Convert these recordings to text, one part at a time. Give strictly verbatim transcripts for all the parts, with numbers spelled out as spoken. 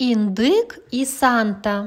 Індик і Санта.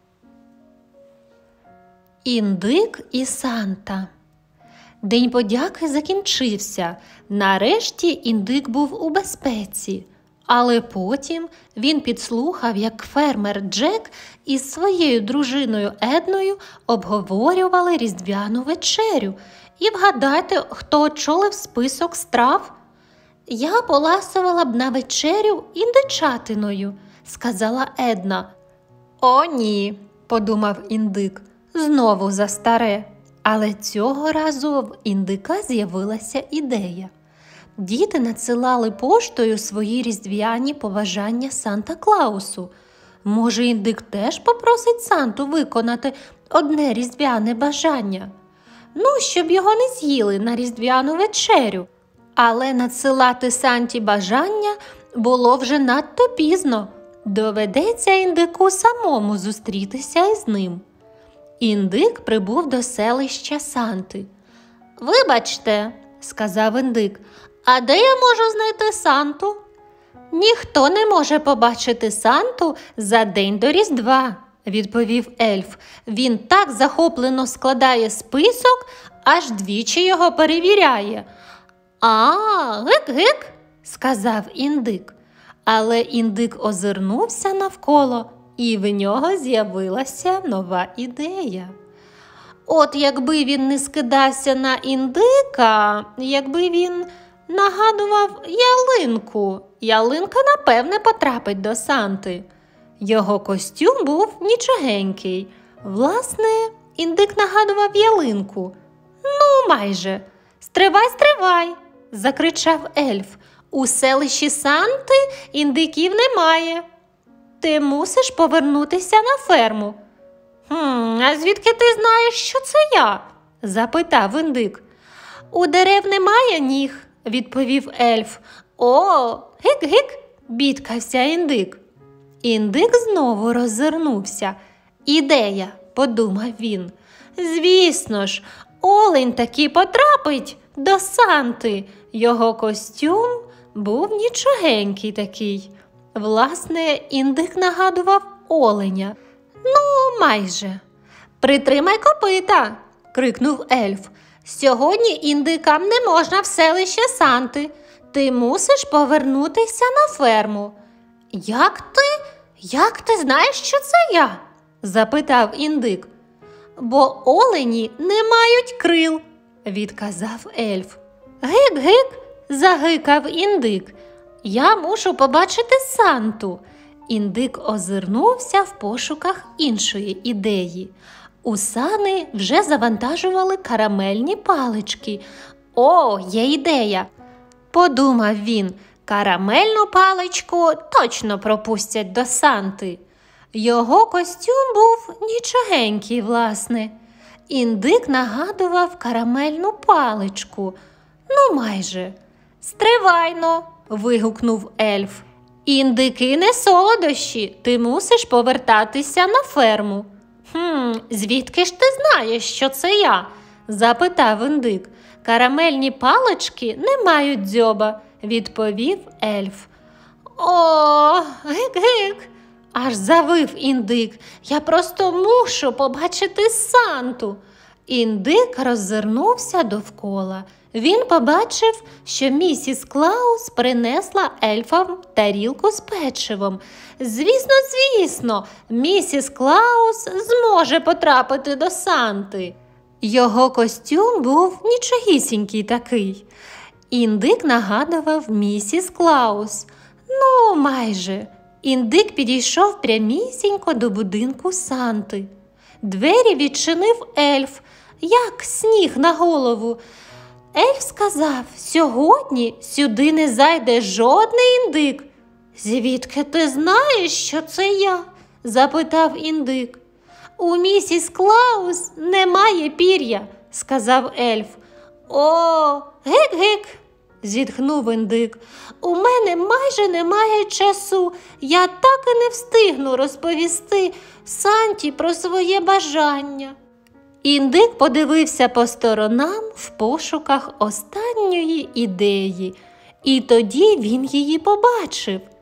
Індик і Санта. День подяки закінчився. Нарешті індик був у безпеці. Але потім він підслухав, як фермер Джек із своєю дружиною Едною обговорювали різдвяну вечерю. І вгадайте, хто очолив список страв? «Я поласувала б на вечерю індичатиною», – сказала Една. «О, ні», – подумав індик, – «знову за старе». Але цього разу в індика з'явилася ідея. Діти надсилали поштою свої різдвяні побажання Санта-Клаусу. Може, індик теж попросить Санту виконати одне різдвяне бажання? Ну, щоб його не з'їли на різдвяну вечерю. Але надсилати Санті бажання було вже надто пізно. Доведеться індику самому зустрітися із ним. Індик прибув до селища Санти. «Вибачте», – сказав індик, – «а де я можу знайти Санту?» «Ніхто не може побачити Санту за день до Різдва», – відповів ельф. «Він так захоплено складає список, аж двічі його перевіряє». «А, гик-гик», – сказав індик. Але індик озирнувся навколо, і в нього з'явилася нова ідея. От якби він не скидався на індика, якби він нагадував ялинку, ялинка, напевне, потрапить до Санти. Його костюм був нічогенький. Власне, індик нагадував ялинку. Ну, майже. «Стривай, стривай!» – закричав ельф. «У селищі Санти індиків немає. Ти мусиш повернутися на ферму». «Хм, а звідки ти знаєш, що це я?» – запитав індик. «У дерев немає ніг», – відповів ельф. «О, гик-гик!» – бідкався індик. Індик знову роззирнувся. «Ідея», – подумав він. «Звісно ж, олень таки потрапить до Санти. Його костюм був нічогенький такий». Власне, індик нагадував оленя. Ну, майже. «Притримай копита!» – крикнув ельф. «Сьогодні індикам не можна в селище Санти. Ти мусиш повернутися на ферму». «Як ти? Як ти знаєш, що це я?» – запитав індик. «Бо олені не мають крил», – відказав ельф. «Гик-гик!» – загикав індик. «Я мушу побачити Санту». Індик озирнувся в пошуках іншої ідеї. У сани вже завантажували карамельні палички. «О, є ідея!» – подумав він. «Карамельну паличку точно пропустять до Санти». Його костюм був нічогенький, власне. Індик нагадував карамельну паличку. Ну, майже. «Стривайно!» – вигукнув ельф. «Індики не солодощі, ти мусиш повертатися на ферму». «Хм, звідки ж ти знаєш, що це я?» – запитав індик. «Карамельні палички не мають дзьоба», – відповів ельф. «О, гик-гик!» – аж завив індик. «Я просто мушу побачити Санту». Індик роззирнувся довкола. Він побачив, що місіс Клаус принесла ельфам тарілку з печивом. Звісно, звісно, місіс Клаус зможе потрапити до Санти. Його костюм був нічогісінький такий. Індик нагадував місіс Клаус. Ну, майже. Індик підійшов прямісінько до будинку Санти. Двері відчинив ельф, як сніг на голову. Ельф сказав: «Сьогодні сюди не зайде жодний індик». «Звідки ти знаєш, що це я?» – запитав індик. «У місіс Клаус немає пір'я», – сказав ельф. «О, гик-гик!» – зітхнув індик. «У мене майже немає часу. Я так і не встигну розповісти Санті про своє бажання». Індик подивився по сторонам в пошуках останньої ідеї, і тоді він її побачив.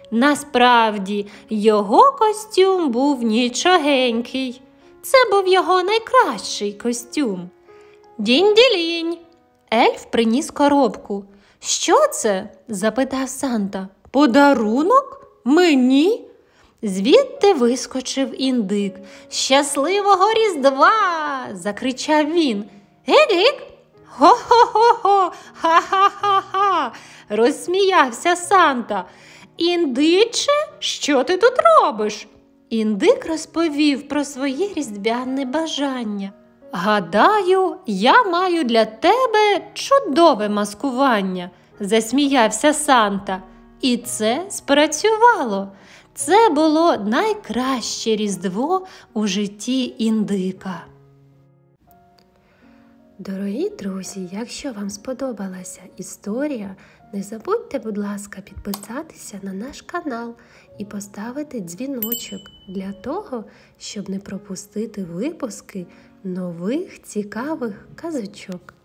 Насправді, його костюм був нічогенький. Це був його найкращий костюм. Дінь-ділінь! Ельф приніс коробку. «Що це?» – запитав Санта. «Подарунок? Мені?» Звідти вискочив індик. «Щасливого Різдва!» – закричав він. «Гік-гік!» «Хо-хо-хо-хо! Ха-ха-ха-ха!» – розсміявся Санта. «Індиче, що ти тут робиш?» Індик розповів про своє різдвяне бажання. «Гадаю, я маю для тебе чудове маскування», – засміявся Санта. І це спрацювало. Це було найкраще Різдво у житті індика. Дорогі друзі, якщо вам сподобалася історія, не забудьте, будь ласка, підписатися на наш канал і поставити дзвіночок для того, щоб не пропустити випуски нових цікавих казочок.